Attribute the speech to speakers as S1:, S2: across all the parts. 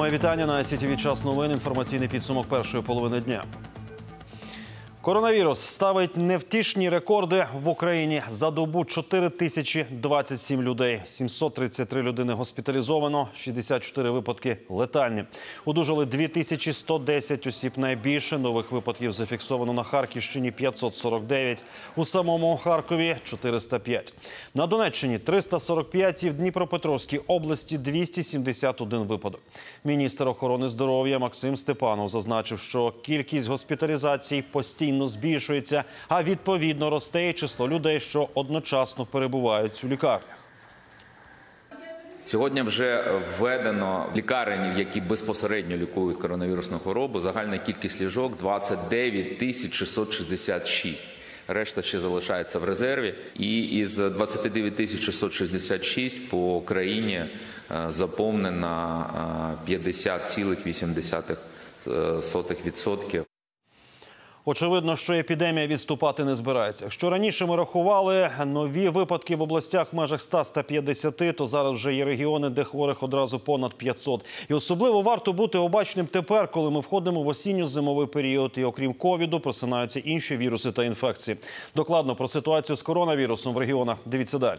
S1: Моє вітання на СІТВ «Час новин». Інформаційний підсумок першої половини дня. Коронавірус ставить невтішні рекорди в Україні. За добу 4027 людей, 733 людини госпіталізовано, 64 випадки летальні. Одужали 2110 осіб. Найбільше нових випадків зафіксовано на Харківщині – 549, у самому Харкові – 405. На Донеччині – 345 і в Дніпропетровській області – 271 випадок. Міністр охорони здоров'я Максим Степанов зазначив, що кількість госпіталізацій постійно збільшується, а відповідно росте і число людей, що одночасно перебувають у лікарнях.
S2: Сьогодні вже введено лікарень, які безпосередньо лікують коронавірусну хворобу. Загальна кількість ліжок – 29 666. Решта ще залишається в резерві. І із 29 666 по країні заповнено 50,8%.
S1: Очевидно, що епідемія відступати не збирається. Якщо раніше ми рахували нові випадки в областях в межах 100-150, то зараз вже є регіони, де хворих одразу понад 500. І особливо варто бути обачним тепер, коли ми входимо в осінньо-зимовий період. І окрім ковіду, просинаються інші віруси та інфекції. Докладно про ситуацію з коронавірусом в регіонах дивіться далі.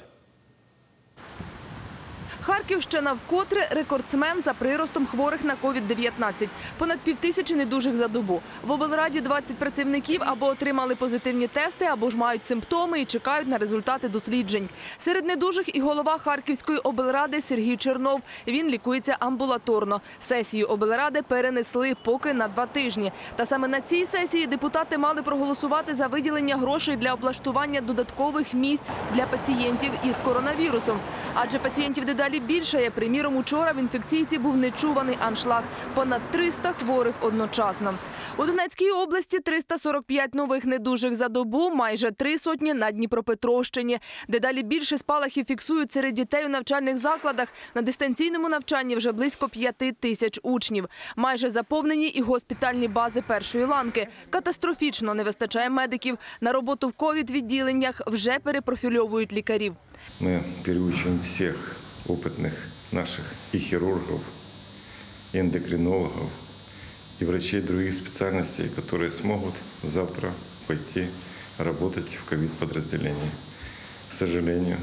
S3: Харківщина вкотре рекордсмен за приростом хворих на COVID-19. Понад 5000 недужих за добу. В облраді 20 працівників або отримали позитивні тести, або ж мають симптоми і чекають на результати досліджень. Серед недужих і голова Харківської облради Сергій Чернов. Він лікується амбулаторно. Сесію облради перенесли поки на 2 тижні. Та саме на цій сесії депутати мали проголосувати за виділення грошей для облаштування додаткових місць для пацієнтів із коронавірусом. Адже пацієнтів дедалі більше. Приміром, учора в інфекційці був нечуваний аншлаг. Понад 300 хворих одночасно. У Донецькій області 345 нових недужих за добу, майже 3 сотні на Дніпропетровщині. Дедалі більше спалахів фіксують серед дітей у навчальних закладах. На дистанційному навчанні вже близько 5000 учнів. Майже заповнені і госпітальні бази першої ланки. Катастрофічно не вистачає медиків. На роботу в ковід-відділеннях вже перепрофільовують лікарів.
S4: Ми переучимо всіх опытных наших и хирургов, и эндокринологов, и врачей других специальностей, которые смогут завтра пойти работать в ковид-подразделении. К сожалению,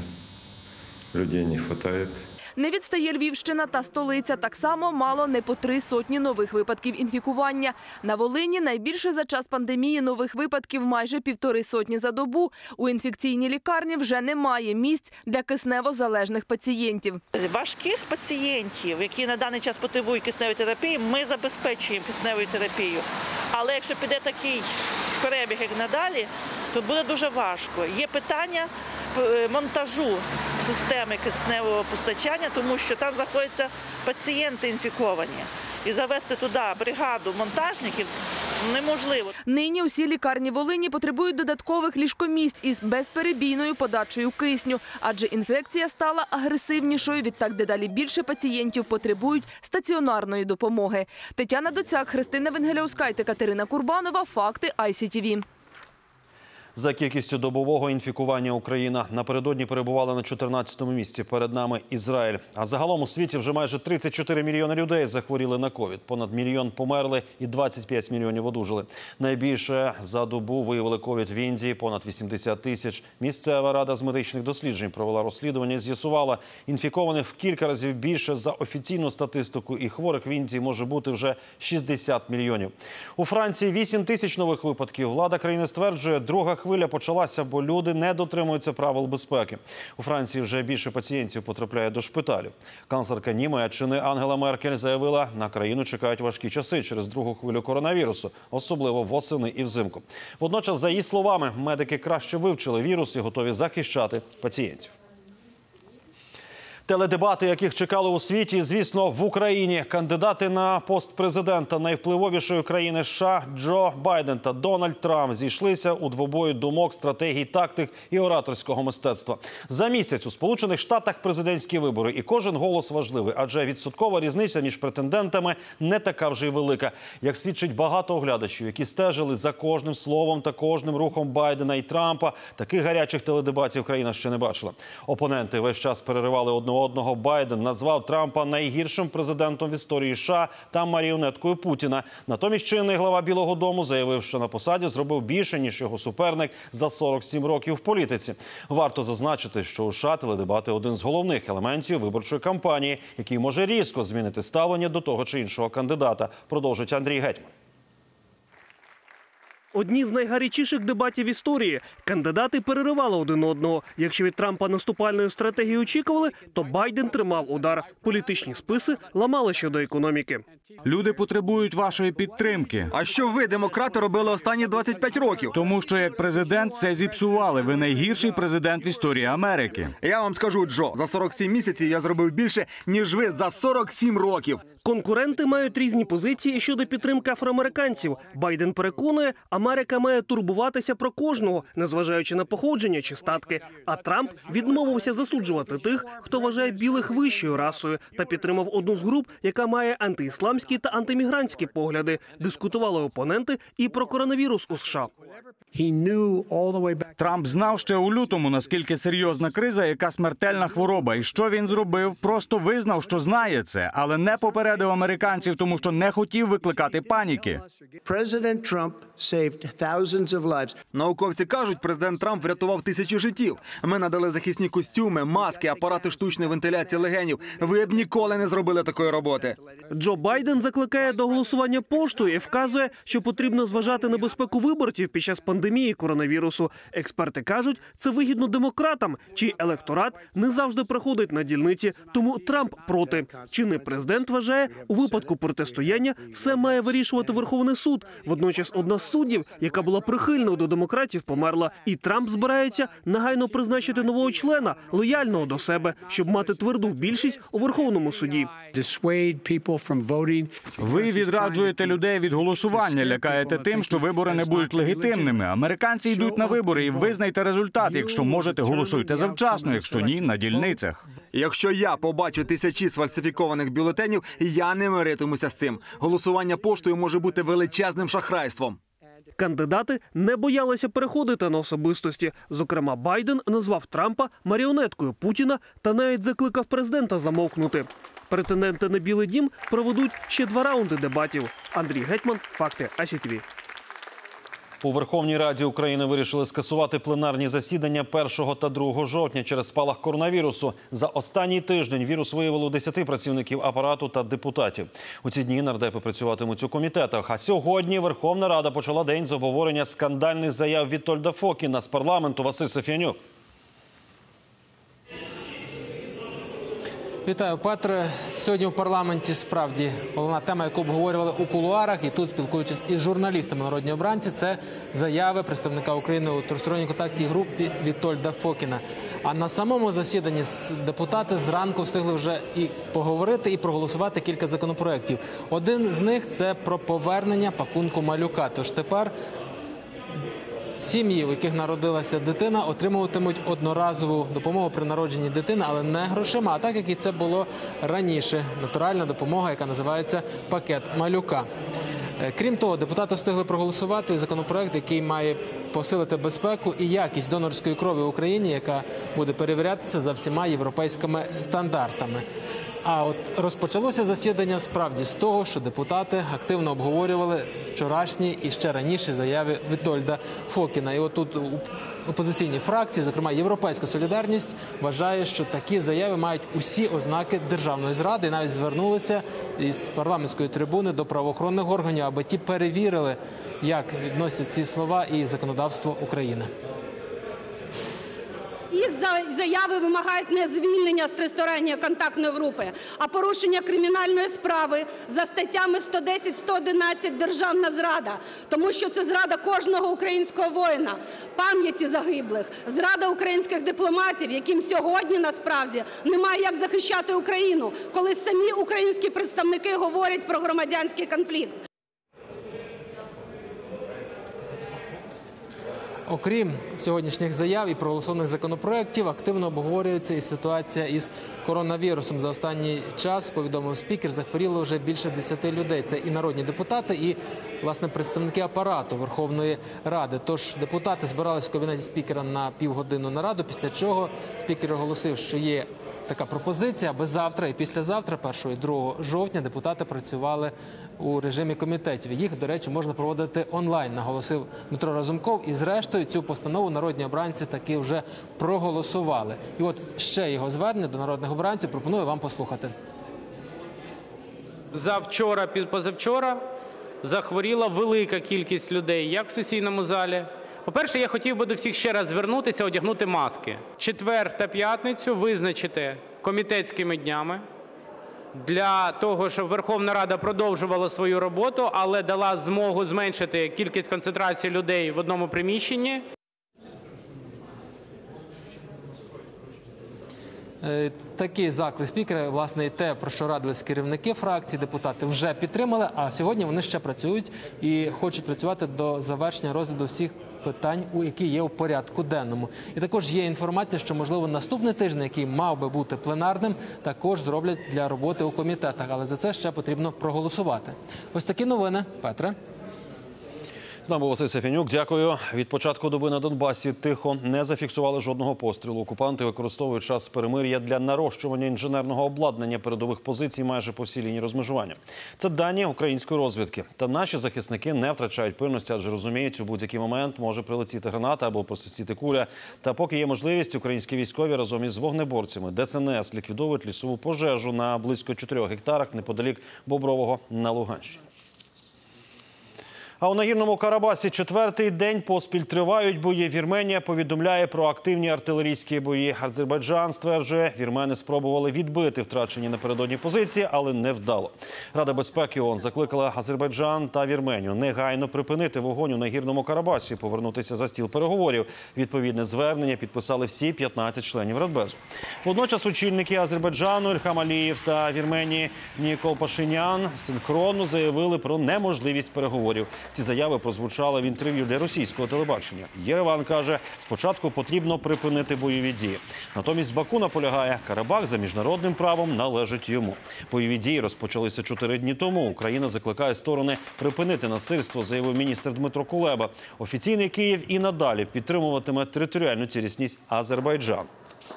S4: людей не хватает.
S3: Не відстає Львівщина та столиця. Так само мало не по 3 сотні нових випадків інфікування. На Волині найбільше за час пандемії нових випадків майже 1,5 сотні за добу. У інфекційній лікарні вже немає місць для киснево-залежних пацієнтів.
S5: Важких пацієнтів, які на даний час потребують кисневої терапії, ми забезпечуємо кисневою терапією. Але якщо піде такий перебіг, як надалі, то буде дуже важко. Є питання монтажу системи кисневого постачання, тому що там знаходяться пацієнти інфіковані. І завести туди бригаду монтажників неможливо.
S3: Нині усі лікарні Волині потребують додаткових ліжкомісць із безперебійною подачею кисню. Адже інфекція стала агресивнішою, відтак дедалі більше пацієнтів потребують стаціонарної допомоги. Тетяна Доцяк, Христина Венгеляускайте, Катерина Курбанова. Факти ICTV.
S1: За кількістю добового інфікування Україна напередодні перебувала на 14-му місці. Перед нами Ізраїль. А загалом у світі вже майже 34 мільйони людей захворіли на ковід. Понад 1 мільйон померли і 25 мільйонів одужали. Найбільше за добу виявили ковід в Індії – понад 80 тисяч. Місцева рада з медичних досліджень провела розслідування і з'ясувала, інфікованих в кілька разів більше за офіційну статистику. І хворих в Індії може бути вже 60 мільйонів. У Франції 8 тисяч нових випадків. Влада країни стверджує, друга хвиля почалася, бо люди не дотримуються правил безпеки. У Франції вже більше пацієнтів потрапляє до шпиталів. Канцлерка Німеччини Ангела Меркель заявила, на країну чекають важкі часи через другу хвилю коронавірусу, особливо восени і взимку. Водночас, за її словами, медики краще вивчили вірус і готові захищати пацієнтів. Теледебати, яких чекали у світі, звісно, в Україні. Кандидати на пост президента найвпливовішої країни США Джо Байден та Дональд Трамп зійшлися у двобої думок, стратегій, тактик і ораторського мистецтва. За місяць у Сполучених Штатах президентські вибори, і кожен голос важливий, адже відсоткова різниця між претендентами не така вже й велика. Як свідчить багато оглядачів, які стежили за кожним словом та кожним рухом Байдена і Трампа, таких гарячих теледебатів країна ще не бачила. Опоненти весь час переривали одне одного. Байден назвав Трампа найгіршим президентом в історії США та маріонеткою Путіна. Натомість чинний глава Білого дому заявив, що на посаді зробив більше, ніж його суперник за 47 років в політиці. Варто зазначити, що у США теледебати – один з головних елементів виборчої кампанії, який може різко змінити ставлення до того чи іншого кандидата, продовжить Андрій Гетьман.
S6: Одні з найгарячіших дебатів в історії. Кандидати переривали один одного. Якщо від Трампа наступальної стратегії очікували, то Байден тримав удар. Політичні списи ламали щодо економіки.
S7: Люди потребують вашої підтримки.
S8: А що ви, демократи, робили останні 25 років?
S7: Тому що як президент все зіпсували. Ви найгірший президент в історії Америки.
S8: Я вам скажу, Джо, за 47 місяців я зробив більше, ніж ви за 47 років.
S6: Конкуренти мають різні позиції щодо підтримки афроамериканців. Байден переконує, Америка має турбуватися про кожного, незважаючи на походження чи статки. А Трамп відмовився засуджувати тих, хто вважає білих вищою расою, та підтримав одну з груп, яка має антиісламські та антимігрантські погляди. Дискутували опоненти і про коронавірус у США.
S7: Трамп знав ще у лютому, наскільки серйозна криза, яка смертельна хвороба. І що він зробив? Просто визнав, що знає це, але не попередив американців, тому що не хотів викликати паніки.
S8: Науковці кажуть, президент Трамп врятував тисячі життів. Ми надали захисні костюми, маски, апарати штучної вентиляції легенів. Ви б ніколи не зробили такої роботи.
S6: Джо Байден закликає до голосування поштою і вказує, що потрібно зважати на безпеку виборців під час пандемії коронавірусу. Експерти кажуть, це вигідно демократам, чий електорат не завжди приходить на дільниці, тому Трамп проти. Чинний президент вважає, у випадку протистояння все має вирішувати Верховний суд. Водночас одна з суддів, яка була прихильною до демократів, померла. І Трамп збирається негайно призначити нового члена, лояльного до себе, щоб мати тверду більшість у Верховному суді.
S7: Ви відраджуєте людей від голосування, лякаєте тим, що вибори не будуть легітимними. Американці йдуть на вибори і визнайте результат. Якщо можете, голосуйте завчасно, якщо ні, на дільницях.
S8: Якщо я побачу тисячі сфальсифікованих бюлетенів, я не миритимуся з цим. Голосування поштою може бути величезним шахрайством.
S6: Кандидати не боялися переходити на особистості. Зокрема, Байден назвав Трампа маріонеткою Путіна та навіть закликав президента замовкнути. Претенденти на Білий дім проведуть ще 2 раунди дебатів. Андрій Гетьман, факти АСІ-ТВ.
S1: У Верховній Раді України вирішили скасувати пленарні засідання 1 та 2 жовтня через спалах коронавірусу. За останній тиждень вірус виявили у 10 працівників апарату та депутатів. У ці дні нардепи працюватимуть у комітетах. А сьогодні Верховна Рада почала день з обговорення скандальних заяв Вітольда Фокіна з парламенту. Василь Софіянюк.
S9: Вітаю, Петре. Сьогодні в парламенті справді головна тема, яку обговорювали у кулуарах, і тут, спілкуючись із журналістами «Народні обранці», це заяви представника України у тристоронній контактній групі Вітольда Фокіна. А на самому засіданні депутати зранку встигли вже і поговорити, і проголосувати кілька законопроєктів. Один з них – це про повернення пакунку малюка. Тож тепер сім'ї, у яких народилася дитина, отримуватимуть одноразову допомогу при народженні дитини, але не грошима, а так, як і це було раніше. Натуральна допомога, яка називається «Пакет малюка». Крім того, депутати встигли проголосувати законопроект, який має посилити безпеку і якість донорської крові в Україні, яка буде перевірятися за всіма європейськими стандартами. А от розпочалося засідання справді з того, що депутати активно обговорювали вчорашні і ще раніше заяви Вітольда Фокіна. І от тут опозиційні фракції, зокрема Європейська солідарність, вважає, що такі заяви мають усі ознаки державної зради. І навіть звернулися із парламентської трибуни до правоохоронних органів, аби ті перевірили, як відносять ці слова і законодавство України.
S10: Їх заяви вимагають не звільнення з тристоронньої контактної групи, а порушення кримінальної справи за статтями 110-111 «Державна зрада». Тому що це зрада кожного українського воїна, пам'яті загиблих, зрада українських дипломатів, яким сьогодні насправді немає як захищати Україну, коли самі українські представники говорять про громадянський конфлікт.
S9: Окрім сьогоднішніх заяв і проголосованих законопроєктів, активно обговорюється і ситуація із коронавірусом. За останній час, повідомив спікер, захворіло вже більше 10 людей. Це і народні депутати, і, власне, представники апарату Верховної Ради. Тож депутати збиралися в кабінеті спікера на півгодинну нараду, після чого спікер оголосив, що є така пропозиція, аби завтра і післязавтра, 1 і 2 жовтня, депутати працювали у режимі комітетів. Їх, до речі, можна проводити онлайн, наголосив Дмитро Разумков. І зрештою цю постанову народні обранці таки вже проголосували. І от ще його звернення до народних обранців пропоную вам послухати.
S11: Завчора, позавчора захворіла велика кількість людей, як в сесійному залі. По-перше, я хотів би до всіх ще раз звернутися, одягнути маски. Четвер та п'ятницю визначити комітетськими днями для того, щоб Верховна Рада продовжувала свою роботу, але дала змогу зменшити кількість концентрації людей в одному приміщенні.
S9: Такий заклик спікера, власне, і те, про що радились керівники фракцій, депутати вже підтримали, а сьогодні вони ще працюють і хочуть працювати до завершення розгляду всіх питань, які є у порядку денному. І також є інформація, що, можливо, наступний тиждень, який мав би бути пленарним, також зроблять для роботи у комітетах, але за це ще потрібно проголосувати. Ось такі новини. Петре.
S1: З нами Василь Сафянюк. Дякую. Від початку доби на Донбасі тихо, не зафіксували жодного пострілу. Окупанти використовують час перемир'я для нарощування інженерного обладнання передових позицій майже по всій лінії розмежування. Це дані української розвідки. Та наші захисники не втрачають пильності, адже розуміють, у будь-який момент може прилетіти граната або просвистіти куля. Та поки є можливість, українські військові разом із вогнеборцями ДСНС ліквідовують лісову пожежу на близько 4 гектарах неподалік Бобрового на Луганщині. А у Нагірному Карабасі 4-й день поспіль тривають бої. Вірменія повідомляє про активні артилерійські бої. Азербайджан стверджує, вірмени спробували відбити втрачені напередодні позиції, але не вдало. Рада безпеки ООН закликала Азербайджан та Вірменію негайно припинити вогонь у Нагірному Карабасі, повернутися за стіл переговорів. Відповідне звернення підписали всі 15 членів Радбезу. Водночас очільники Азербайджану Ільхам Алієв та Вірменії Нікол Пашинян синхронно заявили про неможливість переговорів. Ці заяви прозвучали в інтерв'ю для російського телебачення. Єреван каже, спочатку потрібно припинити бойові дії. Натомість Баку наполягає, Карабах за міжнародним правом належить йому. Бойові дії розпочалися 4 дні тому. Україна закликає сторони припинити насильство, заявив міністр Дмитро Кулеба. Офіційний Київ і надалі підтримуватиме територіальну цілісність Азербайджану.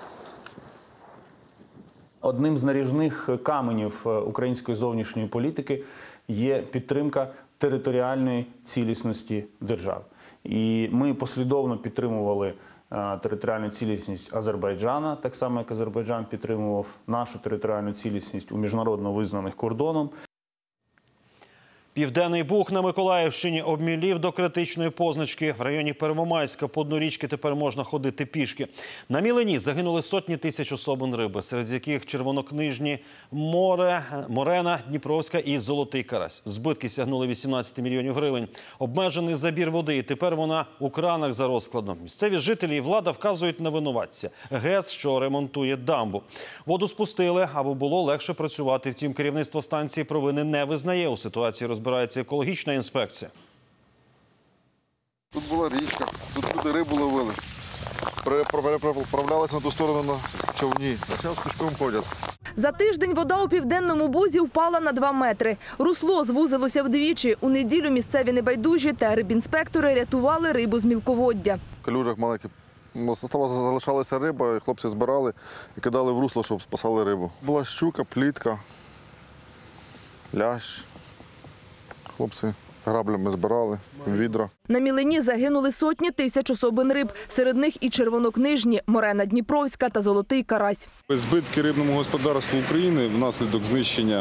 S12: Одним з наріжних каменів української зовнішньої політики є підтримка територіальної цілісності держав. І ми послідовно підтримували територіальну цілісність Азербайджана, так само як Азербайджан підтримував нашу територіальну цілісність у міжнародно визнаних кордоном.
S1: Південний Буг на Миколаївщині обмілів до критичної позначки. В районі Первомайська по дну річки тепер можна ходити пішки. На мілині загинули сотні тисяч особин риби, серед яких червонокнижні морена, Дніпровська і золотий карась. Збитки сягнули 18 мільйонів гривень. Обмежений забір води, і тепер вона у кранах за розкладом. Місцеві жителі і влада вказують на винуватця – ГЕС, що ремонтує дамбу. Воду спустили, аби було легше працювати. Втім, керівництво станції провини не визнає. У ситуації розбирається екологічна інспекція.
S13: Тут була річка, тут люди рибу ловили. Переправлялися на ту сторону на човні. Зараз пішком ходять.
S3: За тиждень вода у Південному Бузі впала на 2 метри. Русло звузилося вдвічі. У неділю місцеві небайдужі та рибінспектори рятували рибу з мілководдя.
S13: В калюжах маленьких залишалася риба, і хлопці збирали і кидали в русло, щоб спасали рибу. Була щука, плітка, лящ. Хлопці граблями збирали, відра.
S3: На мілині загинули сотні тисяч особин риб. Серед них і червонокнижні, морена Дніпровська та золотий карась.
S14: Збитки рибному господарству України внаслідок знищення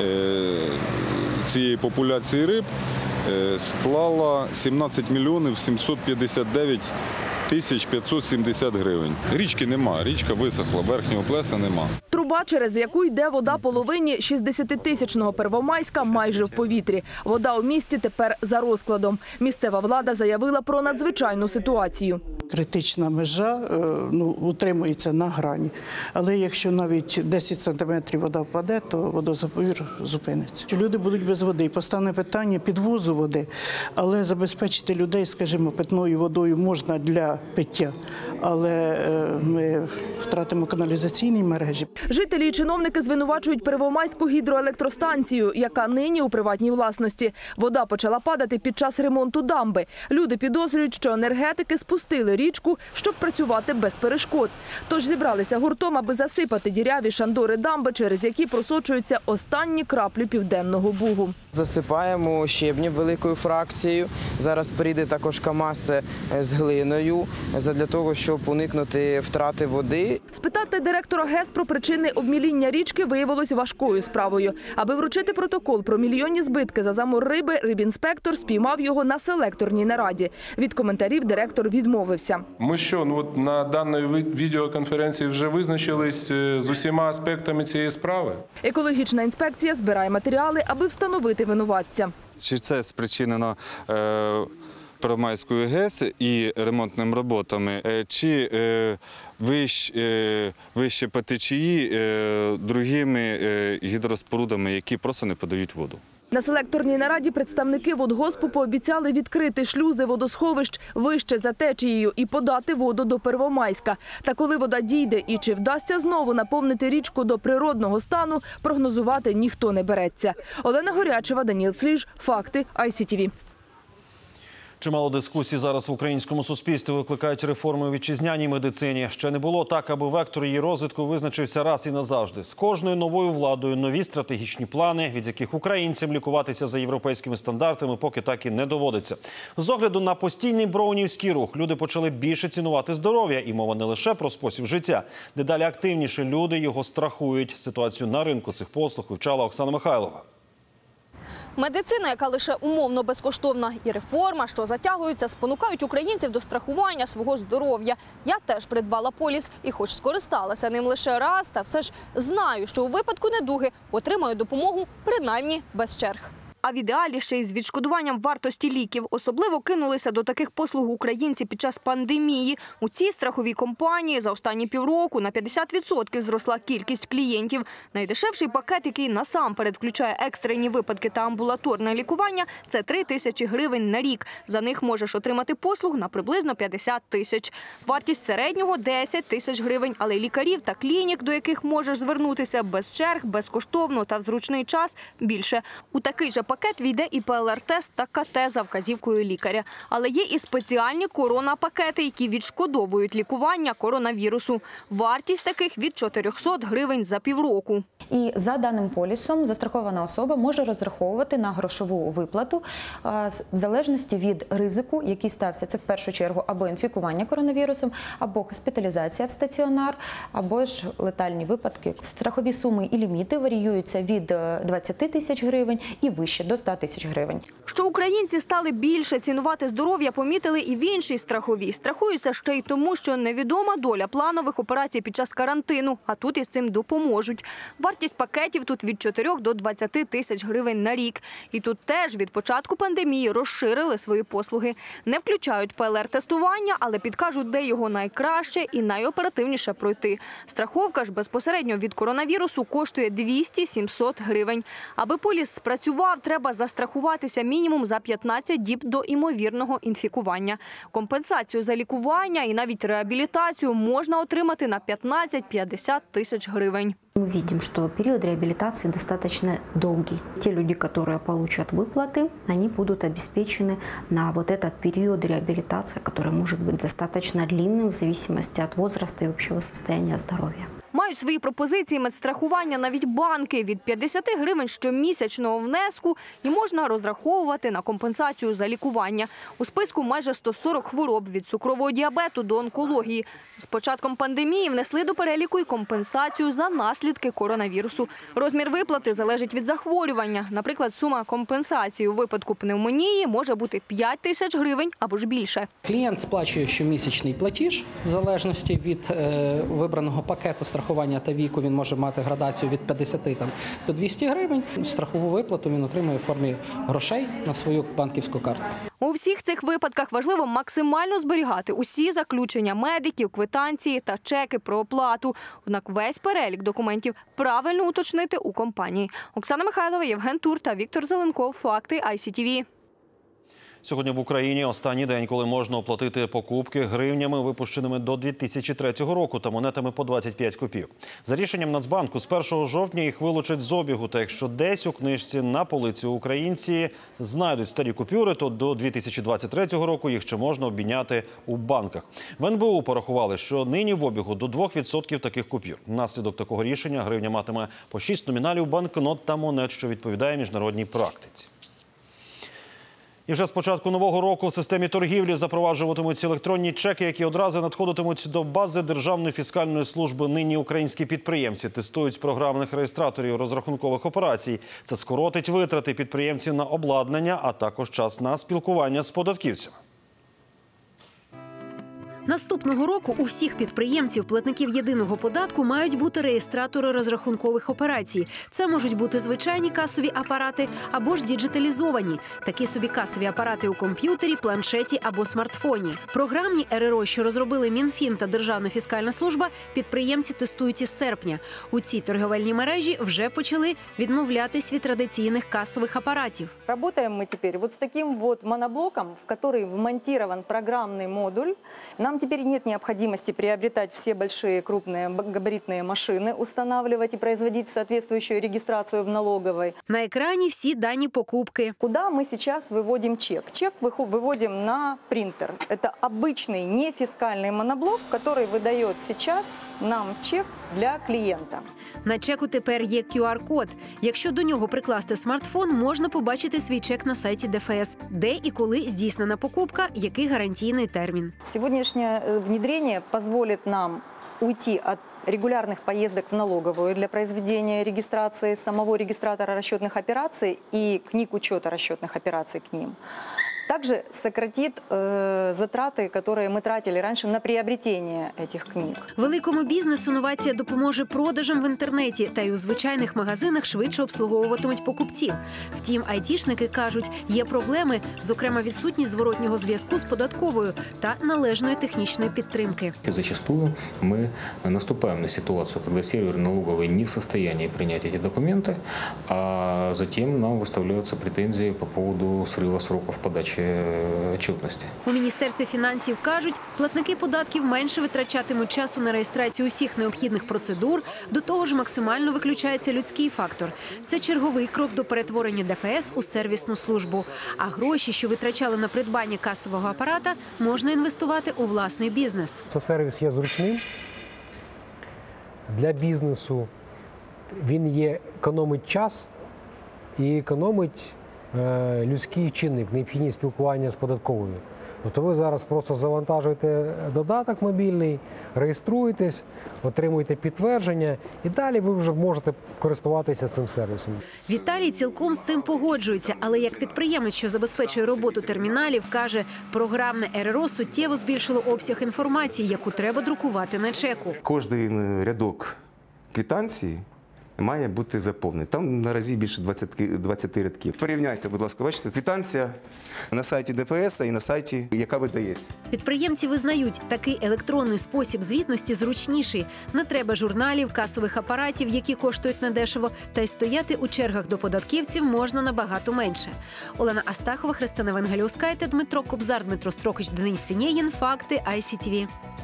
S14: цієї популяції риб склала 17 мільйонів 759 тисяч 570 гривень. Річки нема, річка висохла, верхнього плеса нема.
S3: Труба, через яку йде вода половині 60-тисячного Первомайська, майже в повітрі. Вода у місті тепер за розкладом. Місцева влада заявила про надзвичайну ситуацію.
S15: Критична межа утримується на грані. Але якщо навіть 10 сантиметрів вода впаде, то водозабір зупиниться. Люди будуть без води. Постане питання підвозу води, але забезпечити людей, скажімо, питною водою можна для для пиття, але ми втратимо каналізаційні мережі.
S3: Жителі і чиновники звинувачують Первомайську гідроелектростанцію, яка нині у приватній власності. Вода почала падати під час ремонту дамби. Люди підозрюють, що енергетики спустили річку, щоб працювати без перешкод. Тож зібралися гуртом, аби засипати діряві шандори дамби, через які просочуються останні краплі Південного Бугу.
S16: Засипаємо щебнем великою фракцією. Зараз прийде також КАМАЗ з глиною, для того, щоб уникнути втрати води.
S3: Спитати директора ГЕС про причини обміління річки виявилось важкою справою. Аби вручити протокол про мільйонні збитки за замор риби, рибінспектор спіймав його на селекторній нараді. Від коментарів директор відмовився.
S17: Ми на даній відеоконференції вже визначились з усіма аспектами цієї справи?
S3: Екологічна інспекція збирає матеріали, аби встановити винуватця.
S18: Чи це спричинено Первомайською ГЕС і ремонтними роботами, чи вище по течії другими гідроспорудами, які просто не подають воду.
S3: На селекторній нараді представники Водгоспу пообіцяли відкрити шлюзи водосховищ вище за течією і подати воду до Первомайська. Та коли вода дійде і чи вдасться знову наповнити річку до природного стану, прогнозувати ніхто не береться. Олена Горячева, Даніл Сліж, Факти, ICTV.
S1: Чимало дискусій зараз в українському суспільстві викликають реформи у вітчизняній медицині. Ще не було так, аби вектор її розвитку визначився раз і назавжди. З кожною новою владою нові стратегічні плани, від яких українцям лікуватися за європейськими стандартами поки так і не доводиться. З огляду на постійний броунівський рух люди почали більше цінувати здоров'я. І мова не лише про спосіб життя. Дедалі активніше люди його страхують. Ситуацію на ринку цих послуг вивчала Оксана Михайлова.
S19: Медицина, яка лише умовно безкоштовна, і реформа, що затягуються, спонукають українців до страхування свого здоров'я. Я теж придбала поліс і хоч скористалася ним лише раз, та все ж знаю, що у випадку недуги отримаю допомогу принаймні без черг. А в ідеалі ще й з відшкодуванням вартості ліків. Особливо кинулися до таких послуг українці під час пандемії. У цій страховій компанії за останні півроку на 50% зросла кількість клієнтів. Найдешевший пакет, який насамперед включає екстрені випадки та амбулаторне лікування – це 3 тисячі гривень на рік. За них можеш отримати послуг на приблизно 50 тисяч. Вартість середнього – 10 тисяч гривень, але й лікарів та клінік, до яких можеш звернутися без черг, безкоштовно та в зручний час – більше. У такий же пакет війде і ПЛР-тест та КТ за вказівкою лікаря. Але є і спеціальні коронапакети, які відшкодовують лікування коронавірусу. Вартість таких від 400 гривень за півроку.
S20: І за даним полісом застрахована особа може розраховувати на грошову виплату в залежності від ризику, який стався. Це в першу чергу або інфікування коронавірусом, або госпіталізація в стаціонар, або ж летальні випадки. Страхові суми і ліміти варіюються від 20 тисяч гривень і вище до 100 тисяч гривень.
S19: Що українці стали більше цінувати здоров'я, помітили і в іншій страховій. Страхуються ще й тому, що невідома доля планових операцій під час карантину, а тут із цим допоможуть. Вартість пакетів тут від 4 до 20 тисяч гривень на рік. І тут теж від початку пандемії розширили свої послуги. Не включають ПЛР-тестування, але підкажуть, де його найкраще і найоперативніше пройти. Страховка ж безпосередньо від коронавірусу коштує 200-700 гривень. Аби поліс спрацював, треба застрахуватися мінімум за 15 діб до імовірного інфікування. Компенсацію за лікування і навіть реабілітацію можна отримати на 15-50 тисяч гривень.
S20: Мы видим, что период реабилитации достаточно долгий. Те люди, которые получат выплаты, они будут обеспечены на вот этот период реабилитации, который может быть достаточно длинным в зависимости от возраста и общего состояния здоровья.
S19: Мають свої пропозиції медстрахування навіть банки. Від 50 гривень щомісячного внеску і можна розраховувати на компенсацію за лікування. У списку майже 140 хвороб – від цукрового діабету до онкології. З початком пандемії внесли до переліку і компенсацію за наслідки коронавірусу. Розмір виплати залежить від захворювання. Наприклад, сума компенсації у випадку пневмонії може бути 5 тисяч гривень або ж більше.
S21: Клієнт сплачує щомісячний платіж в залежності від вибраного пакету страхування та віку. Він може мати градацію від 50 до 200 гривень. Страхову виплату він отримує в формі грошей на свою банківську картку.
S19: У всіх цих випадках важливо максимально зберігати усі заключення медиків, квитанції та чеки про оплату. Однак весь перелік документів правильно уточнити у компанії. Оксана Михайлова, Євген Тур та Віктор Зеленков. Факти ICTV.
S1: Сьогодні в Україні останній день, коли можна оплатити покупки гривнями, випущеними до 2003 року, та монетами по 25 копійок. За рішенням Нацбанку, з 1 жовтня їх вилучать з обігу. Та якщо десь у книжці на полиці українці знайдуть старі купюри, то до 2023 року їх ще можна обміняти у банках. В НБУ порахували, що нині в обігу до 2% таких купюр. Внаслідок такого рішення гривня матиме по 6 номіналів банкнот та монет, що відповідає міжнародній практиці. І вже з початку нового року в системі торгівлі запроваджуватимуться електронні чеки, які одразу надходитимуть до бази Державної фіскальної служби. Нині українські підприємці тестують програмних реєстраторів розрахункових операцій. Це скоротить витрати підприємців на обладнання, а також час на спілкування з податківцями.
S2: Наступного року у всіх підприємців, платників єдиного податку, мають бути реєстратори розрахункових операцій. Це можуть бути звичайні касові апарати або ж діджиталізовані. Такі собі касові апарати у комп'ютері, планшеті або смартфоні. Програмні РРО, що розробили Мінфін та Державна фіскальна служба, підприємці тестують із серпня. У цій торговельній мережі вже почали відмовлятись від традиційних касових апаратів.
S22: Работаем мы теперь вот с таким вот моноблоком, в который вмонтирован программный модуль. Нам теперь нет необходимости приобретать все большие крупные габаритные машины, устанавливать и производить соответствующую регистрацию в налоговой.
S2: На екрані всі дані покупки.
S22: Куда мы сейчас выводим чек? Чек выводим на принтер. Это обычный нефискальный моноблок, который выдает сейчас нам чек для клієнта.
S2: На чеку тепер є QR-код. Якщо до нього прикласти смартфон, можна побачити свій чек на сайті ДФС, де і коли здійснена покупка, який гарантійний термін.
S22: Сегодняшнее внедрение позволит нам уйти от регулярных поездок в налоговую для произведения регистрации самого регистратора расчетных операций и книг учета расчетных операций к ним. Также сократит затраты, которые мы тратили раньше на приобретение этих книг.
S2: Великому бізнесу новація допоможе продажам в інтернеті, та й у звичайних магазинах швидше обслуговуватимуть покупців. Втім, айтішники кажуть, є проблеми, зокрема відсутність зворотнього зв'язку з податковою та належної технічної підтримки.
S23: Зачастую мы наступаем на ситуацию, когда сервер налоговой не в состоянии принять эти документы, а затем нам выставляются претензии по поводу срыва сроков подачи отчетности.
S2: У Міністерстві фінансів кажуть, платники податків менше витрачатимуть часу на реєстрацію усіх необхідних процедур, до того ж максимально виключається людський фактор. Це черговий крок до перетворення ДФС у сервісну службу. А гроші, що витрачали на придбання касового апарата, можна інвестувати у власний бізнес.
S24: Це сервіс є зручним для бізнесу, він економить час і економить людський чинник, необхідність спілкування з податковою. Тобто ви зараз просто завантажуєте додаток мобільний, реєструєтесь, отримуєте підтвердження і далі ви вже можете користуватися цим сервісом.
S2: Віталій цілком з цим погоджується, але як підприємець, що забезпечує роботу терміналів, каже, програмне РРО суттєво збільшило обсяг інформації, яку треба друкувати на чеку.
S25: Кожний рядок квитанції має бути заповнений. Там наразі більше 20 рядків. Порівняйте, будь ласка, бачите, квитанція на сайті ДПС і на сайті, яка видається.
S2: Підприємці визнають, такий електронний спосіб звітності зручніший. Не треба журналів, касових апаратів, які коштують недешево, та й стояти у чергах до податківців можна набагато менше. Олена Астахова, Христина Венгелюскайте, Дмитро Кобзар, Дмитро Строкич, Денис Синєгін. Факти ICTV.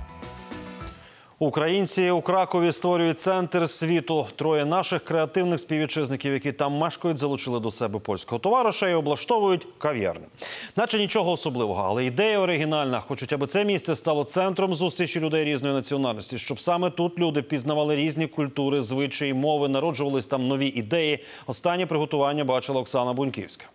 S1: Українці у Кракові створюють центр світу. Троє наших креативних співвітчизників, які там мешкають, залучили до себе польського товариша і облаштовують кав'ярню. Наче нічого особливого, але ідея оригінальна. Хочуть, аби це місце стало центром зустрічі людей різної національності, щоб саме тут люди пізнавали різні культури, звичаї, мови, народжувались там нові ідеї. Останнє приготування бачила Оксана Буньківська.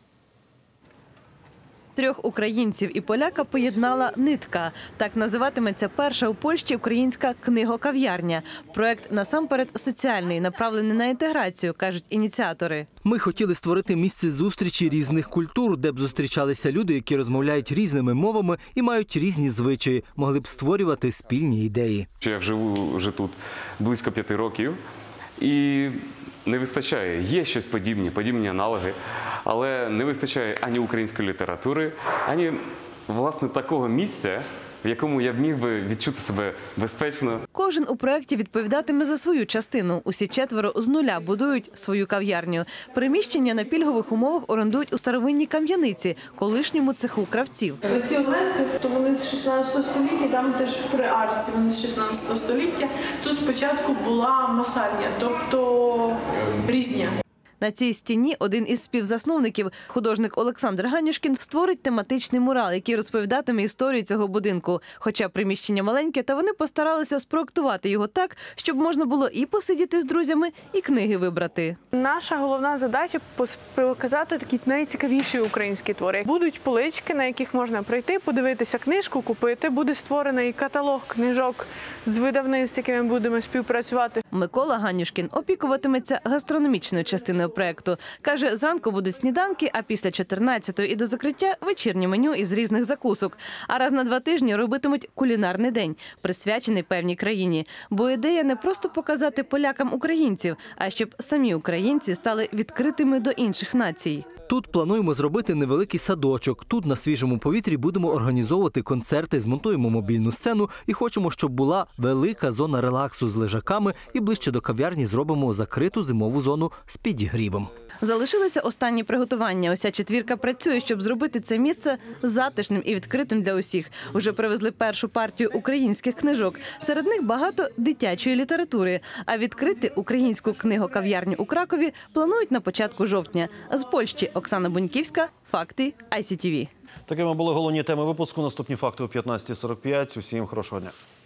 S26: Трьох українців і поляка поєднала нитка. Так називатиметься перша у Польщі українська книгокав'ярня. Проект насамперед соціальний, направлений на інтеграцію, кажуть ініціатори.
S27: Ми хотіли створити місце зустрічі різних культур, де б зустрічалися люди, які розмовляють різними мовами і мають різні звичаї, могли б створювати спільні ідеї.
S28: Я живу вже тут близько 5 років і не вистачає. Є щось подібні аналоги, але не вистачає ані української літератури, ані, власне, такого місця, в якому я б міг би відчути себе безпечно.
S26: Кожен у проєкті відповідатиме за свою частину. Усі четверо з нуля будують свою кав'ярню. Приміщення на пільгових умовах орендують у старовинній кам'яниці, колишньому цеху кравців.
S4: Ці елементи, то вони з 16 століття, там теж при арці, вони з 16 століття. Тут спочатку була масальня, тобто різня.
S26: На цій стіні один із співзасновників, художник Олександр Ганюшкін, створить тематичний мурал, який розповідатиме історію цього будинку. Хоча приміщення маленьке, та вони постаралися спроектувати його так, щоб можна було і посидіти з друзями, і книги вибрати.
S4: Наша головна задача – показати такі найцікавіші українські твори. Будуть полички, на яких можна прийти, подивитися книжку, купити. Буде створений каталог книжок з видавництв, з якими будемо співпрацювати.
S26: Микола Ганюшкін опікуватиметься гастрономічною частиною проєкту. Каже, зранку будуть сніданки, а після 14-ї і до закриття – вечірнє меню із різних закусок. А раз на 2 тижні робитимуть кулінарний день, присвячений певній країні. Бо ідея не просто показати полякам українців, а щоб самі українці стали відкритими до інших націй.
S27: Тут плануємо зробити невеликий садочок. Тут на свіжому повітрі будемо організовувати концерти, змонтуємо мобільну сцену і хочемо, щоб була велика зона релаксу з лежаками і ближче до кав'ярні зробимо закриту зимову зону з підігрівом.
S26: Залишилися останні приготування. Уся четвірка працює, щоб зробити це місце затишним і відкритим для усіх. Уже привезли першу партію українських книжок. Серед них багато дитячої літератури. А відкрити українську книгокав'ярню у Кракові планують на початку жовтня. З Польщі Оксана Буньківська, Факти, ICTV.
S1: Такими були головні теми випуску. Наступні факти о 15:45. Усім хорошого дня.